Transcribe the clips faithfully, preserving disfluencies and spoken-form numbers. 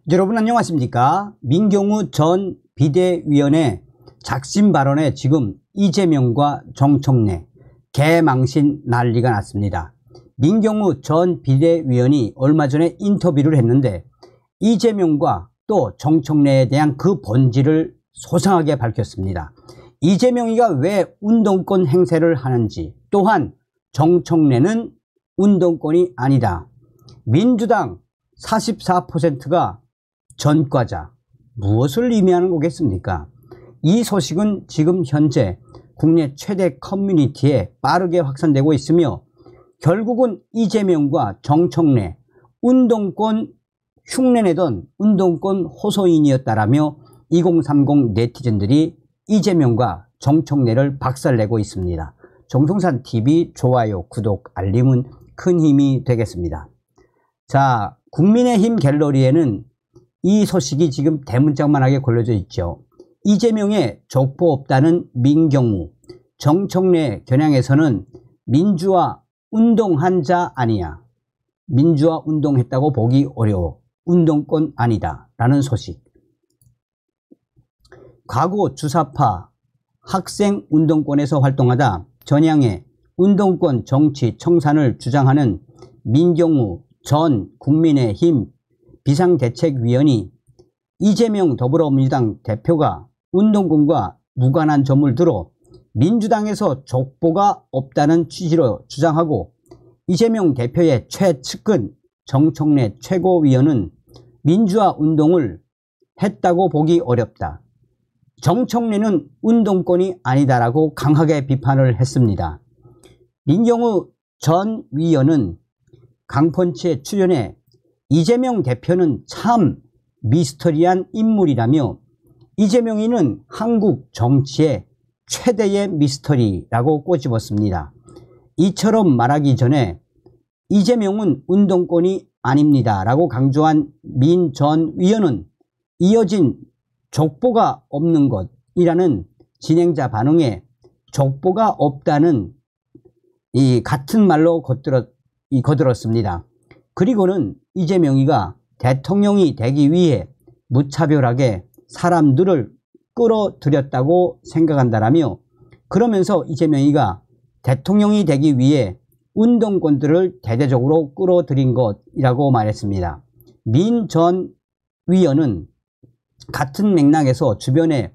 여러분 안녕하십니까? 민경우 전 비대위원의 작심 발언에 지금 이재명과 정청래 개망신 난리가 났습니다. 민경우 전 비대위원이 얼마 전에 인터뷰를 했는데 이재명과 또 정청래에 대한 그 본질을 소상하게 밝혔습니다. 이재명이가 왜 운동권 행세를 하는지, 또한 정청래는 운동권이 아니다. 민주당 사십사 퍼센트가 전과자, 무엇을 의미하는 거겠습니까? 이 소식은 지금 현재 국내 최대 커뮤니티에 빠르게 확산되고 있으며 결국은 이재명과 정청래, 운동권 흉내내던 운동권 호소인이었다라며 이공삼공 네티즌들이 이재명과 정청래를 박살내고 있습니다. 정통산티비 좋아요, 구독, 알림은 큰 힘이 되겠습니다. 자, 국민의힘 갤러리에는 이 소식이 지금 대문짝만하게 걸려져 있죠. 이재명의 족보 없다는 민경우, 정청래 겨냥에서는 민주화 운동한 자 아니야. 민주화 운동했다고 보기 어려워. 운동권 아니다. 라는 소식. 과거 주사파 학생 운동권에서 활동하다 전향의 운동권 정치 청산을 주장하는 민경우 전 국민의힘 비상대책위원이 이재명 더불어민주당 대표가 운동권과 무관한 점을 들어 민주당에서 족보가 없다는 취지로 주장하고 이재명 대표의 최측근 정청래 최고위원은 민주화 운동을 했다고 보기 어렵다. 정청래는 운동권이 아니다라고 강하게 비판을 했습니다. 민경우 전 위원은 강펀치에 출연해 이재명 대표는 참 미스터리한 인물이라며 이재명이는 한국 정치의 최대의 미스터리라고 꼬집었습니다. 이처럼 말하기 전에 이재명은 운동권이 아닙니다 라고 강조한 민 전 위원은 이어진 족보가 없는 것이라는 진행자 반응에 족보가 없다는 이 같은 말로 거들었, 이 거들었습니다. 그리고는 이재명이가 대통령이 되기 위해 무차별하게 사람들을 끌어들였다고 생각한다라며 그러면서 이재명이가 대통령이 되기 위해 운동권들을 대대적으로 끌어들인 것이라고 말했습니다. 민 전 위원은 같은 맥락에서 주변에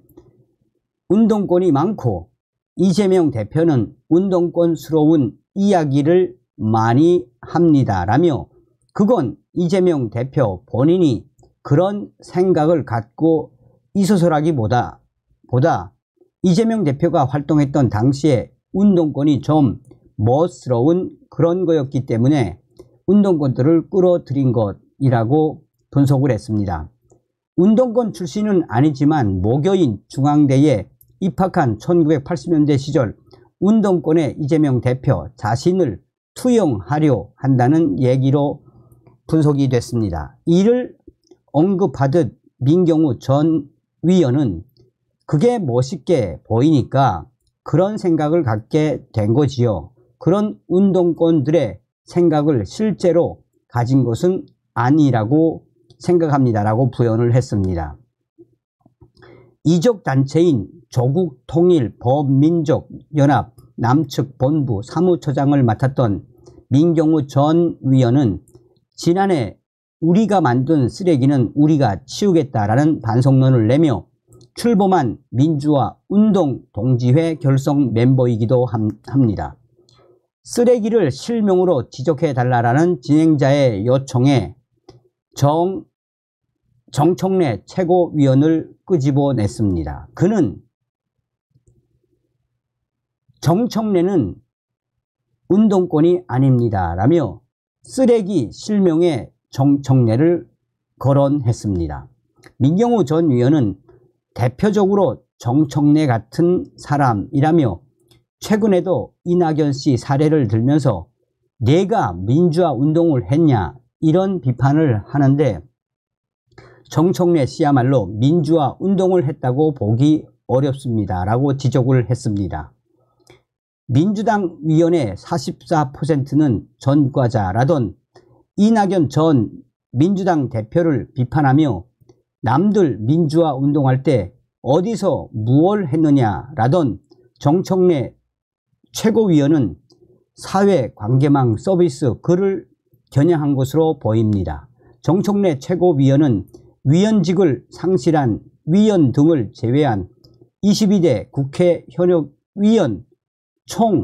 운동권이 많고 이재명 대표는 운동권스러운 이야기를 많이 합니다라며 그건 이재명 대표 본인이 그런 생각을 갖고 있어서라기보다 보다 이재명 대표가 활동했던 당시에 운동권이 좀 멋스러운 그런 거였기 때문에 운동권들을 끌어들인 것이라고 분석을 했습니다. 운동권 출신은 아니지만 모교인 중앙대에 입학한 천구백팔십 년대 시절 운동권에 이재명 대표 자신을 투영하려 한다는 얘기로 분석이 됐습니다. 이를 언급하듯 민경우 전 위원은 그게 멋있게 보이니까 그런 생각을 갖게 된 거지요. 그런 운동권들의 생각을 실제로 가진 것은 아니라고 생각합니다라고 부연을 했습니다. 이적 단체인 조국통일범민족연합 남측 본부 사무처장을 맡았던 민경우 전 위원은 지난해 우리가 만든 쓰레기는 우리가 치우겠다라는 반성론을 내며 출범한 민주화 운동 동지회 결성 멤버이기도 합니다. 쓰레기를 실명으로 지적해달라는 진행자의 요청에 정, 정청래 최고위원을 끄집어냈습니다. 그는 정청래는 운동권이 아닙니다 라며 쓰레기 실명에 정청래를 거론했습니다. 민경우 전 위원은 대표적으로 정청래 같은 사람이라며 최근에도 이낙연 씨 사례를 들면서 내가 민주화 운동을 했냐 이런 비판을 하는데 정청래 씨야말로 민주화 운동을 했다고 보기 어렵습니다 라고 지적을 했습니다. 민주당 위원의 사십사 퍼센트는 전과자라던 이낙연 전 민주당 대표를 비판하며 남들 민주화 운동할 때 어디서 무얼 했느냐라던 정청래 최고위원은 사회관계망 서비스 글을 겨냥한 것으로 보입니다. 정청래 최고위원은 위원직을 상실한 위원 등을 제외한 이십이 대 국회 현역 위원 총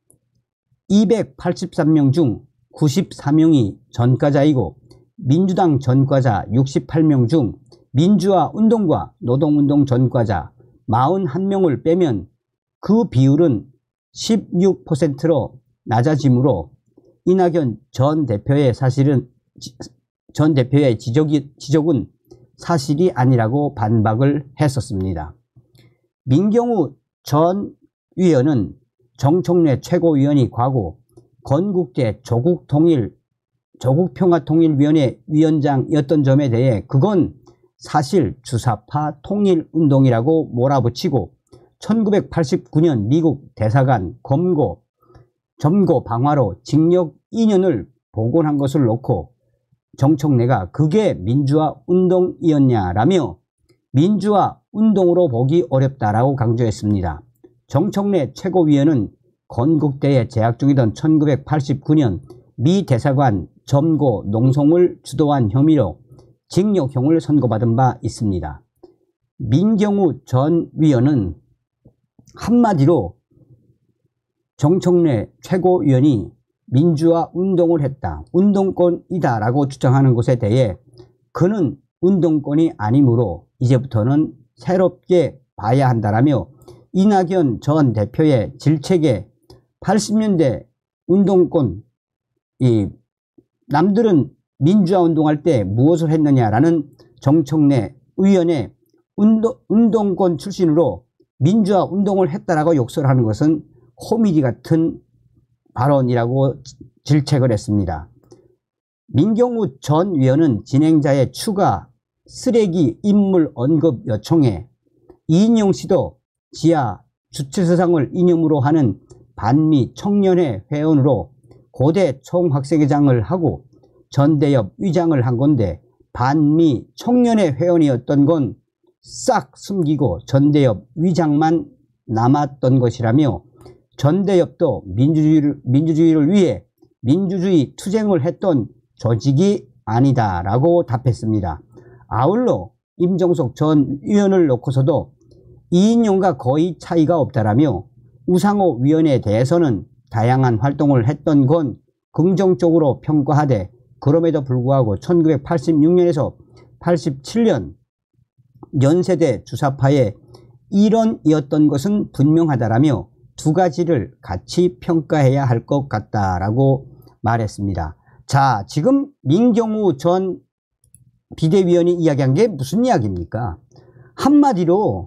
이백팔십삼 명 중 구십사 명이 전과자이고 민주당 전과자 육십팔 명 중 민주화 운동과 노동운동 전과자 사십일 명을 빼면 그 비율은 십육 퍼센트로 낮아지므로 이낙연 전 대표의 사실은 전 대표의 지적이, 지적은 사실이 아니라고 반박을 했었습니다. 민경우 전 위원은 정청래 최고위원이 과거 건국대 조국통일, 조국평화통일위원회 위원장이었던 점에 대해 그건 사실 주사파 통일운동이라고 몰아붙이고 천구백팔십구 년 미국 대사관 검거, 점거 방화로 징역 이 년을 복원한 것을 놓고 정청래가 그게 민주화 운동이었냐라며 민주화 운동으로 보기 어렵다라고 강조했습니다. 정청래 최고위원은 건국대에 재학 중이던 천구백팔십구 년 미 대사관 점거 농성을 주도한 혐의로 징역형을 선고받은 바 있습니다. 민경우 전 위원은 한마디로 정청래 최고위원이 민주화 운동을 했다, 운동권이다 라고 주장하는 것에 대해 그는 운동권이 아니므로 이제부터는 새롭게 봐야 한다라며 이낙연 전 대표의 질책에 팔십 년대 운동권, 이 남들은 민주화 운동할 때 무엇을 했느냐라는 정청래 의원의 운동, 운동권 출신으로 민주화 운동을 했다라고 욕설을 하는 것은 코미디 같은 발언이라고 질책을 했습니다. 민경우 전 위원은 진행자의 추가 쓰레기 인물 언급 요청에 이인영 씨도 지하 주최사상을 이념으로 하는 반미 청년회 회원으로 고대 총학생회장을 하고 전대협 위장을 한 건데 반미 청년회 회원이었던 건 싹 숨기고 전대협 위장만 남았던 것이라며 전대협도 민주주의를, 민주주의를 위해 민주주의 투쟁을 했던 조직이 아니다라고 답했습니다. 아울러 임종석 전 위원을 놓고서도 이인용과 거의 차이가 없다라며 우상호 위원에 대해서는 다양한 활동을 했던 건 긍정적으로 평가하되 그럼에도 불구하고 천구백팔십육 년에서 팔십칠 년 연세대 주사파의 일원이었던 것은 분명하다라며 두 가지를 같이 평가해야 할 것 같다라고 말했습니다. 자, 지금 민경우 전 비대위원이 이야기한 게 무슨 이야기입니까? 한마디로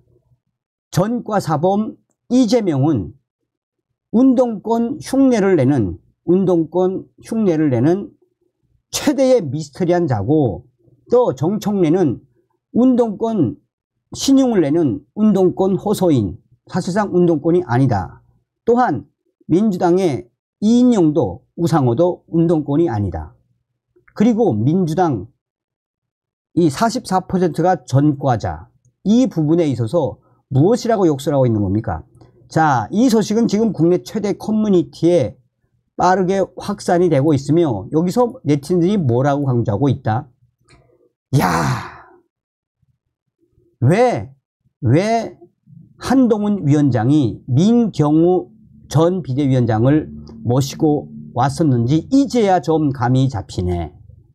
전과사범 이재명은 운동권 흉내를 내는 운동권 흉내를 내는 최대의 미스터리한 자고, 또 정청래는 운동권 신용을 내는 운동권 호소인, 사실상 운동권이 아니다. 또한 민주당의 이인영도 우상호도 운동권이 아니다. 그리고 민주당 이 사십사 퍼센트가 전과자, 이 부분에 있어서 무엇이라고 욕설하고 있는 겁니까? 자, 이 소식은 지금 국내 최대 커뮤니티에 빠르게 확산이 되고 있으며 여기서 네티즌들이 뭐라고 강조하고 있다? 야, 왜, 왜 한동훈 위원장이 민경우 전 비대위원장을 모시고 왔었는지 이제야 좀 감이 잡히네.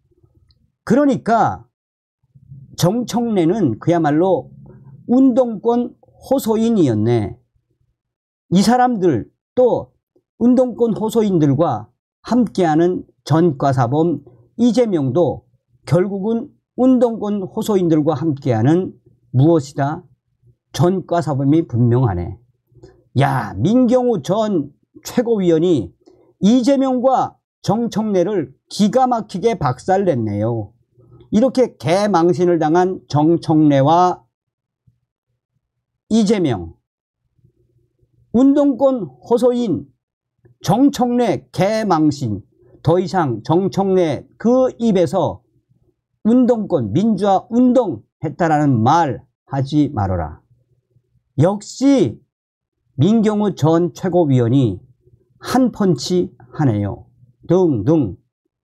그러니까 정청래는 그야말로 운동권 호소인이었네. 이 사람들, 또 운동권 호소인들과 함께하는 전과사범 이재명도 결국은 운동권 호소인들과 함께하는 무엇이다? 전과사범이 분명하네. 야, 민경우 전 최고위원이 이재명과 정청래를 기가 막히게 박살냈네요. 이렇게 개망신을 당한 정청래와 이재명, 운동권 호소인 정청래 개망신, 더 이상 정청래 그 입에서 운동권, 민주화 운동했다라는 말 하지 말아라. 역시 민경우 전 최고위원이 한 펀치 하네요. 등등.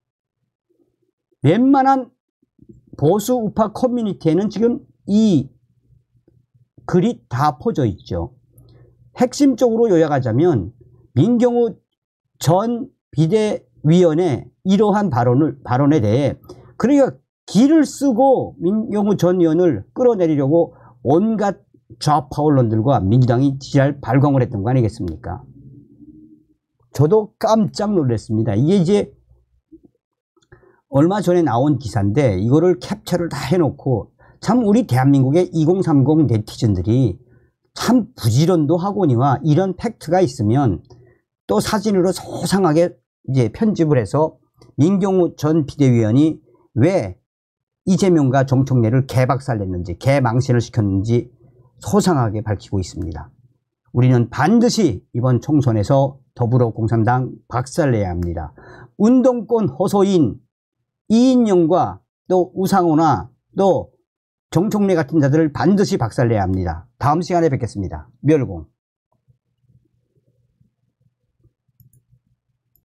웬만한 보수 우파 커뮤니티에는 지금 이 글이 다 퍼져 있죠. 핵심적으로 요약하자면 민경우 전 비대위원의 이러한 발언을, 발언에 대해 그러니까 기를 쓰고 민경우 전 의원을 끌어내리려고 온갖 좌파 언론들과 민주당이 지랄 발광을 했던 거 아니겠습니까? 저도 깜짝 놀랐습니다. 이게 이제 얼마 전에 나온 기사인데 이거를 캡처를 다 해놓고 참 우리 대한민국의 이공삼공 네티즌들이 참 부지런도 하거니와 이런 팩트가 있으면 또 사진으로 소상하게 이제 편집을 해서 민경우 전 비대위원이 왜 이재명과 정청래를 개박살냈는지 개망신을 시켰는지 소상하게 밝히고 있습니다. 우리는 반드시 이번 총선에서 더불어공산당 박살내야 합니다. 운동권 호소인 이인영과 또 우상호나 또 정청래 같은 자들을 반드시 박살내야 합니다. 다음 시간에 뵙겠습니다. 멸공.